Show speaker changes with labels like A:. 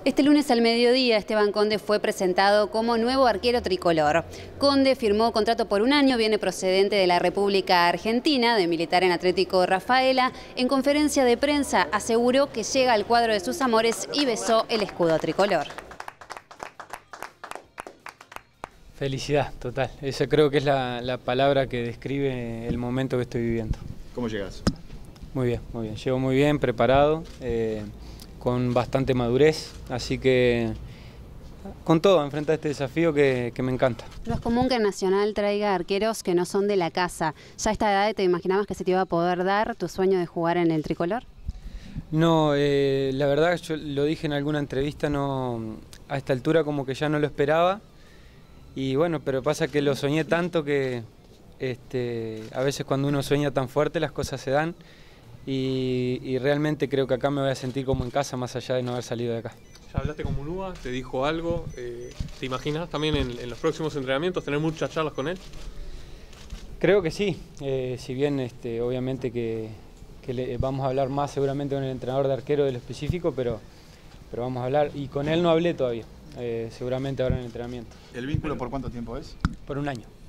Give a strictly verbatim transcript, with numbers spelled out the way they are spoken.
A: Este lunes al mediodía, Esteban Conde fue presentado como nuevo arquero tricolor. Conde firmó contrato por un año, viene procedente de la República Argentina, de militar en Atlético Rafaela. En conferencia de prensa aseguró que llega al cuadro de sus amores y besó el escudo tricolor.
B: Felicidad, total. Esa creo que es la, la palabra que describe el momento que estoy viviendo.
C: ¿Cómo llegas?
B: Muy bien, muy bien. Llego muy bien, preparado, eh, con bastante madurez, así que con todo, enfrentar este desafío que, que me encanta.
A: No es común que Nacional traiga arqueros que no son de la casa. ¿Ya a esta edad te imaginabas que se te iba a poder dar tu sueño de jugar en el tricolor?
B: No, eh, la verdad, yo lo dije en alguna entrevista, no, a esta altura como que ya no lo esperaba. Y bueno, pero pasa que lo soñé tanto que este, a veces cuando uno sueña tan fuerte las cosas se dan y, y realmente creo que acá me voy a sentir como en casa más allá de no haber salido de acá.
D: ¿Ya hablaste con Mulúa? ¿Te dijo algo? Eh, ¿Te imaginas también en, en los próximos entrenamientos tener muchas charlas con él?
B: Creo que sí, eh, si bien este, obviamente que, que le, vamos a hablar más seguramente con el entrenador de arquero de lo específico, pero, pero vamos a hablar y con él no hablé todavía. Eh, seguramente ahora en el entrenamiento.
C: ¿El vínculo por cuánto tiempo es?
B: Por un año.